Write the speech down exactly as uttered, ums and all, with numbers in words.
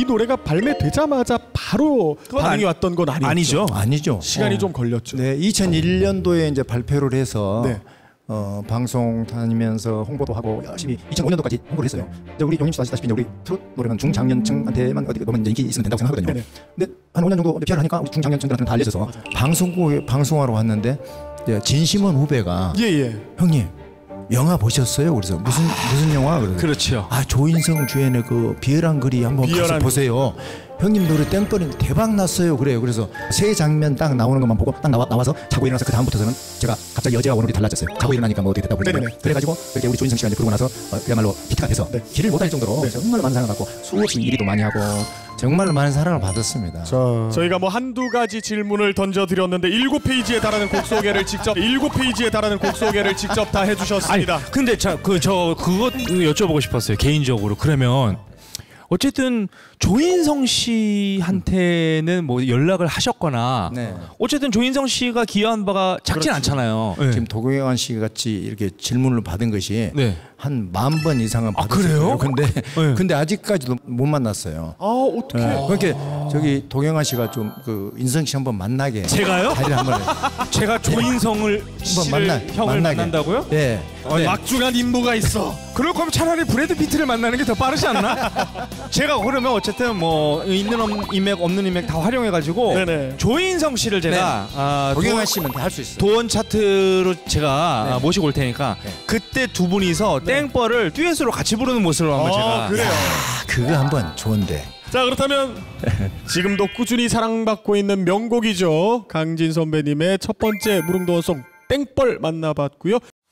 이 노래가 발매되자마자 바로 반응이 아니, 왔던 건 아니었죠. 아니죠. 아니죠. 시간이 어. 좀 걸렸죠. 네, 이천일 년도에 이제 발표를 해서 네. 어, 방송 다니면서 홍보도 하고 열심히 이천오 년도까지 홍보를 했어요. 이제 우리 용님 씨도 아시다시피 우리 트롯 노래는 중장년층한테만 어디 보면 인기 있으면 된다고 생각하거든요. 네네. 근데 한 오 년 정도 피아를 하니까 우리 중장년층들한테 다 알려져서 맞아요. 방송국에 방송하러 왔는데 진심원 후배가 예예. 형님 영화 보셨어요? 그래서 무슨 무슨 영화? 그래서 그렇죠. 아 조인성 주연의 그 비열한 거리 한번 가서 비열한 보세요. 형님 노래 땡벌이 대박 났어요. 그래요. 그래서 세 장면 딱 나오는 것만 보고 딱 나와 나와서 자고 일어나서 그 다음부터는 제가 갑자기 여자와 오늘이 달라졌어요. 자고 일어나니까 뭐 어떻게 됐다 보니까 그래가지고 그렇게 우리 조인성 씨가 이제 부르고 나서 어, 그야말로 히트가 돼서 네. 길을 못 할 정도로 네. 정말 많은 사랑을 받고 수없이 일 위도 많이 하고 정말 많은 사랑을 받았습니다. 자, 저희가 뭐 한두 가지 질문을 던져드렸는데 일곱 페이지에 달하는 곡 소개를 직접 일곱 페이지에 달하는 곡 소개를 직접 다 해주셨습니다. 아니, 근데 자, 그 저 그것 여쭤보고 싶었어요. 개인적으로. 그러면 어쨌든 조인성 씨한테는 뭐 연락을 하셨거나 네. 어쨌든 조인성 씨가 기여한 바가 작진 그렇죠. 않잖아요. 네. 지금 도경환 씨 같이 이렇게 질문을 받은 것이 네. 한 만 번 이상은 아, 받았어요. 그래요? 근데 네. 근데 아직까지도 못 만났어요. 아 어떻게? 네. 그러니까 저기 도경환 씨가 좀 그 인성 씨 한번 만나게. 제가요? 자리를 한번 제가 조인성을 한번 씨를 만나 형을 만나게. 만난다고요? 네. 어, 네. 막중한 임무가 있어. 그럴 거면 차라리 브래드 피트를 만나는 게 더 빠르지 않나? 제가 그러면 어쨌든 뭐 있는 인맥 없는 인맥 다 활용해가지고 네네. 조인성 씨를 제가 네. 아, 도경환 씨면 할 수 있어요. 도원 차트로 제가 네. 모시고 올 테니까 네. 그때 두 분이서 땡벌을 듀엣으로 같이 부르는 모습을 한번 아, 제가 그래요. 아, 그거 한번 좋은데. 자 그렇다면 지금도 꾸준히 사랑받고 있는 명곡이죠. 강진 선배님의 첫 번째 무릉도원송 땡벌 만나봤고요.